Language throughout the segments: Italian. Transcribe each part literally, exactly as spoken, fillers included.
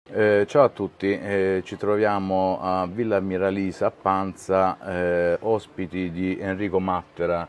Eh, ciao a tutti, eh, ci troviamo a Villa Miralisa a Panza, eh, ospiti di Enrico Mattera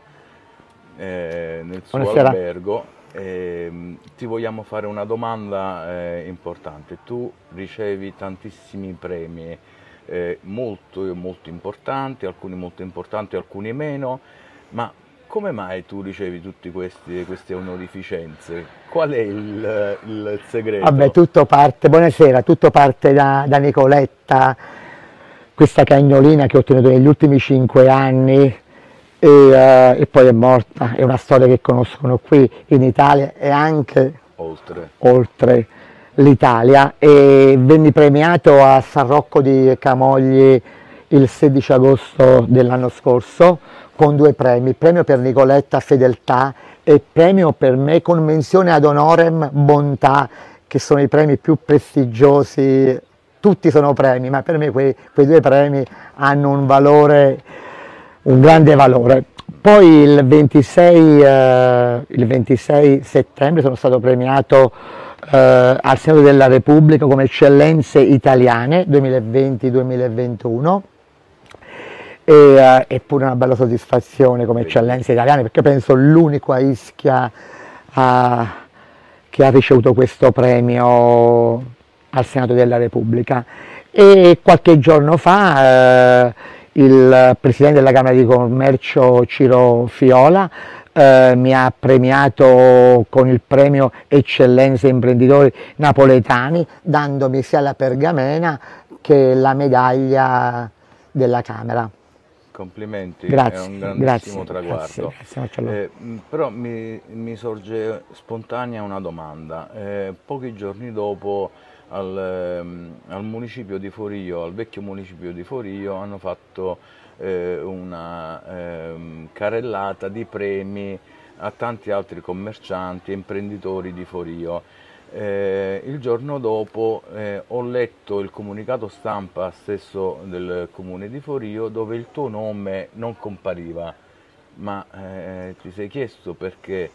eh, nel suo Buonasera. albergo. Ehm, ti vogliamo fare una domanda eh, importante. Tu ricevi tantissimi premi, eh, molto, molto importanti, alcuni molto importanti, alcuni meno, ma come mai tu ricevi tutte questi- queste onorificenze? Qual è il il Vabbè, segreto? tutto parte, buonasera, tutto parte da, da Nicoletta, questa cagnolina che ho ottenuto negli ultimi cinque anni e, eh, e poi è morta. È una storia che conoscono qui in Italia e anche Oltre. oltre l'Italia, e venni premiato a San Rocco di Camogli il sedici agosto dell'anno scorso con due premi: premio per Nicoletta Fedeltà e premio per me con menzione ad honorem Bontà, che sono i premi più prestigiosi. Tutti sono premi, ma per me quei, quei due premi hanno un valore, un grande valore. Poi il ventisei, eh, il ventisei settembre sono stato premiato eh, al Senato della Repubblica come Eccellenze Italiane duemilaventi-duemilaventuno, e eh, è pure una bella soddisfazione come Eccellenze Bellissimo. Italiane, perché penso l'unico a Ischia a- che ha ricevuto questo premio al Senato della Repubblica. E qualche giorno fa eh, il Presidente della Camera di Commercio Ciro Fiola eh, mi ha premiato con il premio Eccellenze Imprenditori Napoletani, dandomi sia la pergamena che la medaglia della Camera. Complimenti, è un Grazie, grandissimo grazie, grazie, traguardo. grazie Marcello. Eh, mh, però mi, mi sorge spontanea una domanda. Eh, pochi giorni dopo al, ehm, al municipio di Forio, al vecchio municipio di Forio, hanno fatto eh, una ehm, carrellata di premi a tanti altri commercianti e imprenditori di Forio. Eh, il giorno dopo eh, ho letto il comunicato stampa stesso del comune di Forio dove il tuo nome non compariva, ma eh, ti sei chiesto perché?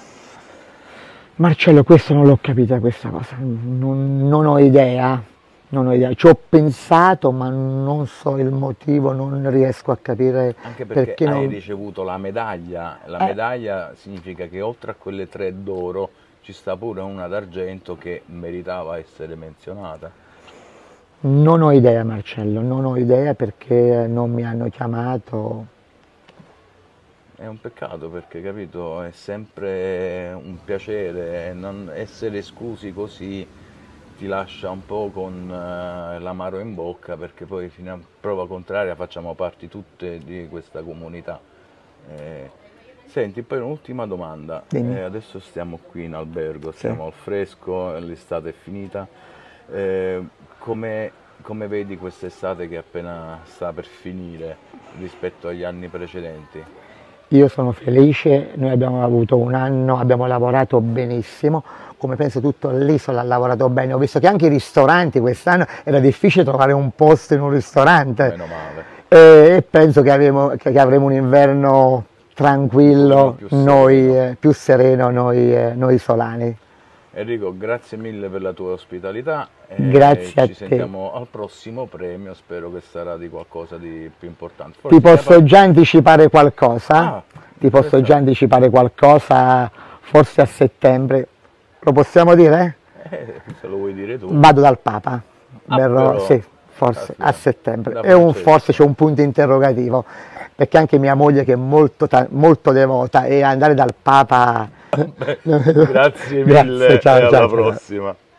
Marcello, questo non l'ho capita questa cosa, non, non ho idea, non ho idea. Ci ho pensato, ma non so il motivo, non riesco a capire Anche perché perché hai non... ricevuto la medaglia, la eh, medaglia significa che oltre a quelle tre d'oro ci sta pure una d'argento che meritava essere menzionata. Non ho idea, Marcello, non ho idea perché non mi hanno chiamato. È un peccato perché, capito, è sempre un piacere, non essere esclusi così ti lascia un po' con eh, l'amaro in bocca perché poi fino a prova contraria facciamo parte tutte di questa comunità. Eh, Senti, poi un'ultima domanda. Dimmi. Eh, adesso stiamo qui in albergo, Sì. stiamo al fresco, l'estate è finita. Eh, come, come vedi quest'estate che appena sta per finire rispetto agli anni precedenti? Io sono felice, noi abbiamo avuto un anno, abbiamo lavorato benissimo, come penso tutto l'isola ha lavorato bene. Ho visto che anche i ristoranti quest'anno era difficile trovare un posto in un ristorante, Meno male, e, e penso che avremo, che- che avremo un inverno un pochino tranquillo, più noi, sereno. eh, più sereno noi, eh, noi isolani. Enrico, grazie mille per la tua ospitalità e Grazie a ci te. sentiamo al prossimo premio, spero che sarà di qualcosa di più importante. Ti Forse ne posso par- già anticipare qualcosa? Ah, Ti posso già interessante. anticipare qualcosa, forse a settembre. Lo possiamo dire? Eh, se lo vuoi dire tu. Vado dal Papa, Ah, verrò, però, sì, forse a caspita, settembre. da E un forse c'è Francesco. un punto interrogativo, perché anche mia moglie, che è molto, ta- molto devota, e andare dal Papa... Grazie Grazie, mille e ciao, alla ciao, ciao. prossima.